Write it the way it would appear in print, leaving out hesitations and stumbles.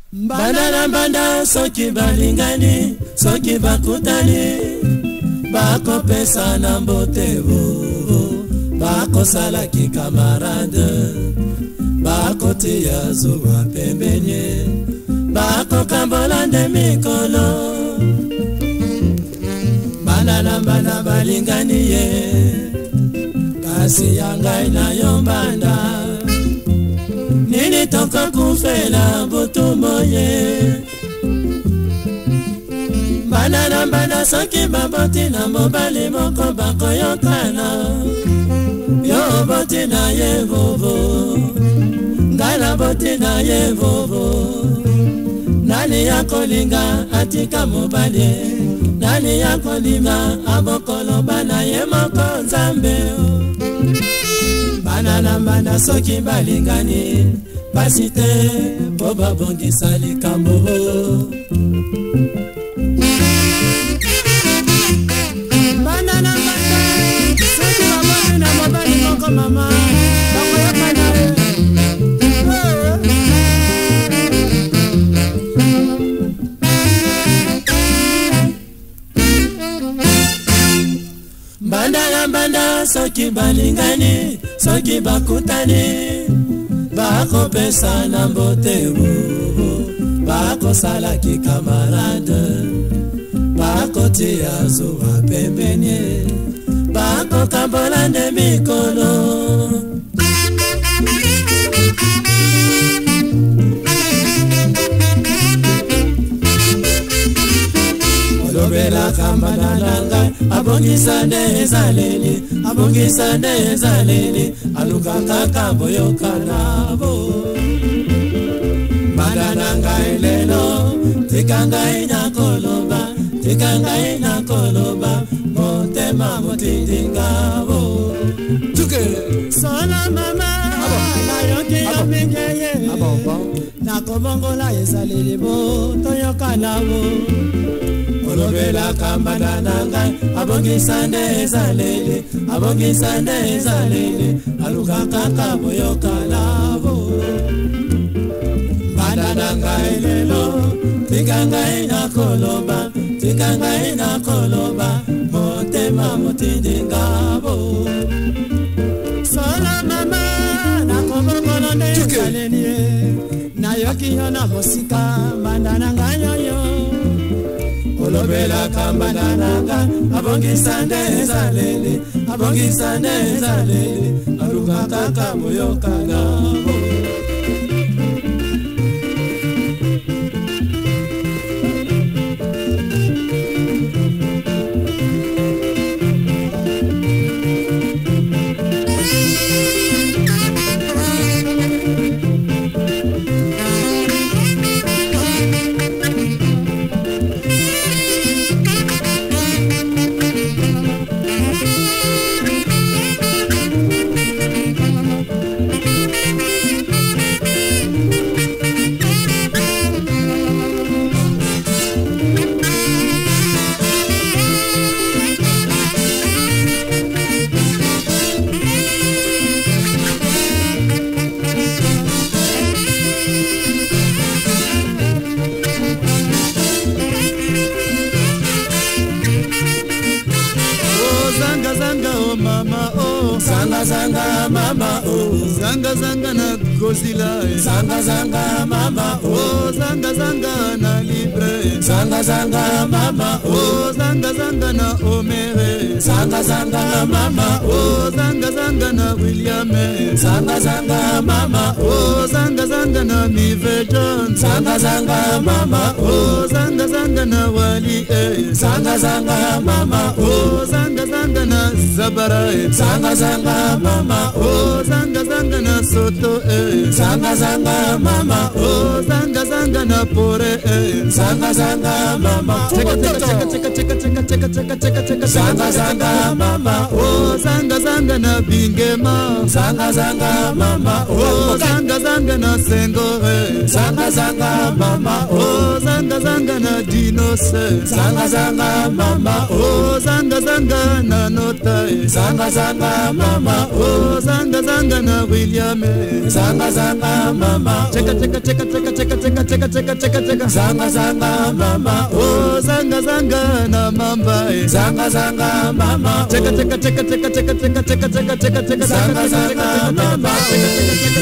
Banda na banda soki balingani, soki bakutani, bako pesa na mbotebo, bako salaki kamarade, bako tia zuwa pembenye, bako kambolande mikolo. Banda na banda balingani ye, kasi yangai na yombanda. Nini toka kufela butumbo ye. Bana na bana soki baboti na mobali moko bako yokana. Yo boti na ye vovo, ngala boti na ye vovo. Nani yako linga atika mobali, nani yako linga abokolo bana ye moko nzambe. Bana na bana soki balingani, basite boba bongi sali kambo. Bana na bana soki baboni na mobali moko mama, bako yakana. Banda na banda soki balingani, soki bakutani, bako pesa na mbotebo, bako salaki kamarade, bako tia zuwa pembenye, bako kambolande mikolo. Olobela kambana nanga, abongisa nezaleli, abongisa nezaleli, alukaka kambo yokanabo. Banda nanga elelo, tikanga ina koloba, tikanga ina koloba, motema motindingabo. Tuke sola mama, na yoki yamingeye, na kobongola ezaleli bo, toyokanabo. Olobela kambana nanga, abongisa nezaleli, abongisa nezaleli, alukaka kambo yokanabo. Banda nanga elelo, tikanga ina koloba, tikanga ina koloba, motema motindingabo. Sola mama, na kobongola nezaleli, na yoki yona mosika, banda nanga yoyo. Olobela kambana nanga, abongisa nezaleli, abongisa nezaleli, alukaka kambo yokanabo. Zanga zanga mama oh, zanga zanga na Godzilla, zanga zanga mama oh, zanga zanga na Libre, zanga zanga mama oh, zanga zanga na Omere, zanga zanga mama oh, zanga zanga na William, zanga zanga mama oh, zanga zanga na Mive John, zanga zanga mama oh, zanga zanga na Wali, zanga zanga mama oh, zanga zanga na Zabara, zanga zanga mama oh, zanga zanga na Soto, zanga zanga mama oh, zanga zanga na Pore, zanga zanga mama zanga zanga mama oh, zanga zanga na Bingema, zanga zanga mama oh, zanga zanga na Sengore, zanga zanga mama oh, zanga zanga na Di Innocent. Zanga zanga mama Oh zanga zanga na nota. Zanga zanga mama Oh zanga zanga na William. Zanga zanga mama Cheka cheka cheka cheka cheka cheka cheka cheka cheka cheka. Zanga zanga mama Oh zanga zanga na Mamba. Zanga zanga mama Cheka cheka cheka cheka cheka cheka cheka cheka cheka cheka. Zanga zanga mama